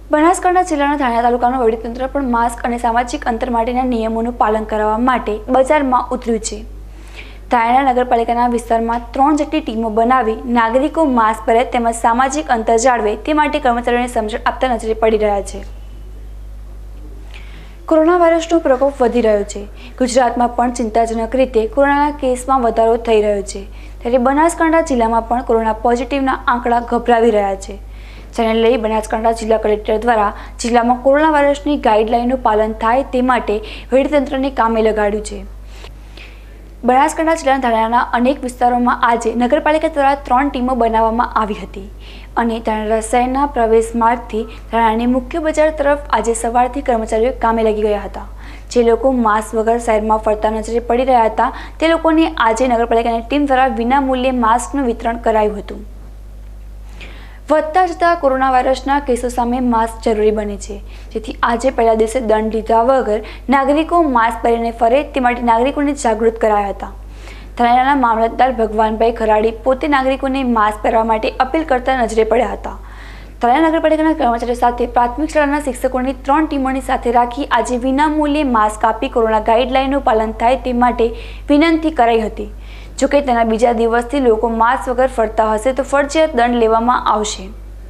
બનાસકાંઠા જિલ્લાના ધાનેરા તાલુકાનું વહીવટીતંત્ર પણ માસ્ક અને સામાજિક અંતર માટેના નિયમોનું પાલન કરાવવા માટે બજારમાં ઉતર્યું છે। ધાનેરા નગરપાલિકાના વિસ્તારમાં 3 જેટલી ટીમો બનાવી નાગરિકો માસ્ક પહેરે તેમજ સામાજિક અંતર જાળવે તે માટે કર્મચારીઓને સમજણ આપતા નજરે પડી રહ્યા છે। કોરોના વાયરસનો પ્રકોપ વધી રહ્યો છે। ગુજરાતમાં પણ ચિંતાજનક રીતે કોરોનાના કેસમાં વધારો થઈ રહ્યો છે, ત્યારે બનાસકાંઠા જિલ્લામાં પણ કોરોના પોઝિટિવના આંકડા ગભરાવી રહ્યા છે, જેને લઈ બનાસકાંઠા જિલ્લા કલેક્ટર દ્વારા જિલ્લામાં કોરોના વાયરસની ગાઈડલાઈનનું પાલન થાય તે માટે વહીવટીતંત્રને કામે લગાડ્યું છે। બનાસકાંઠા જિલ્લાના ધાનેરાના અનેક વિસ્તારોમાં આજે નગરપાલિકા દ્વારા 3 ટીમો બનાવવામાં આવી હતી અને ધાનેરા શહેરના પ્રવેશ માર્ગથી ધાનેરાની મુખ્ય બજાર તરફ આજે સવારથી કર્મચારીઓ કામે લાગી ગયા હતા। જે લોકો માસ્ક વગર શહેરમાં ફરતા નજરે પડી રહ્યા હતા તે લોકોને આજે નગરપાલિકાની ટીમ દ્વારા વિનામૂલ્યે માસ્કનું વિતરણ કરાયું હતું। વધતા જતા કોરોના વાયરસના કેસો સામે માસ્ક જરૂરી બને છે, જેથી આજે પહેલા દિવસે દંડ લીધા વગર નાગરિકો માસ્ક પહેરીને ફરે તે માટે નાગરિકોને જાગૃત કરાયા હતા। ધાનેરાના મામલતદાર ભગવાનભાઈ ખરાડી પોતે નાગરિકોને માસ્ક પહેરવા માટે અપીલ કરતા નજરે પડ્યા હતા। ધાનેરા નગરપાલિકાના કર્મચારીઓ સાથે પ્રાથમિક શાળાના શિક્ષકોની 3 ટીમોની સાથે રાખી આજે વિનામૂલ્યે માસ્ક આપી કોરોના ગાઈડલાઈનનું પાલન થાય તે માટે વિનંતી કરાઈ હતી। જોકે તેના બીજા દિવસથી લોકો માસ્ક વગર ફરતા હશે તો ફરજિયાત દંડ લેવામાં આવશે।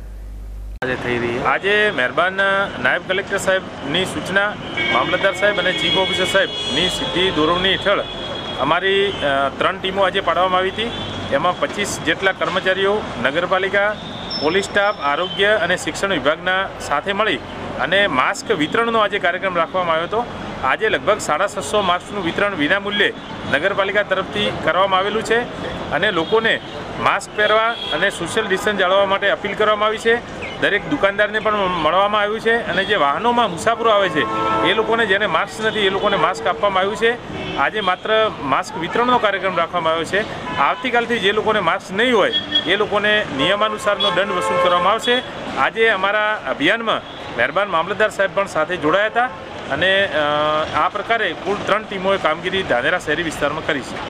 આજે મહેરબાન નાયબ કલેક્ટર સાહેબની સૂચના, મામલતદાર સાહેબ અને ચીફ ઓફિસર સાહેબની સીધી દોરવણી હેઠળ અમારી 3 ટીમો આજે પાડવામાં આવી હતી। એમાં 25 જેટલા કર્મચારીઓ નગરપાલિકા, પોલીસ સ્ટાફ, આરોગ્ય અને શિક્ષણ વિભાગના સાથે મળી અને માસ્ક વિતરણનો આજે કાર્યક્રમ રાખવામાં આવ્યો હતો। આજે લગભગ 650 માસ્કનું વિતરણ વિનામૂલ્યે નગરપાલિકા તરફથી કરવામાં આવેલું છે અને લોકોને માસ્ક પહેરવા અને સોશિયલ ડિસ્ટન્સ જાળવવા માટે અપીલ કરવામાં આવી છે। દરેક દુકાનદારને પણ મળવામાં આવ્યું છે અને જે વાહનોમાં મુસાફરો આવે છે એ લોકોને જેને માસ્ક નથી એ લોકોને માસ્ક આપવામાં આવ્યું છે। આજે માત્ર માસ્ક વિતરણનો કાર્યક્રમ રાખવામાં આવ્યો છે। આવતીકાલથી જે લોકોને માસ્ક નહીં હોય એ લોકોને નિયમાનુસારનો દંડ વસૂલ કરવામાં આવશે। આજે અમારા અભિયાનમાં મહેરબાન મામલતદાર સાહેબ પણ સાથે જોડાયા હતા અને આ પ્રકારે કુલ 3 ટીમોએ કામગીરી ધાનેરા શહેરી વિસ્તારમાં કરી છે।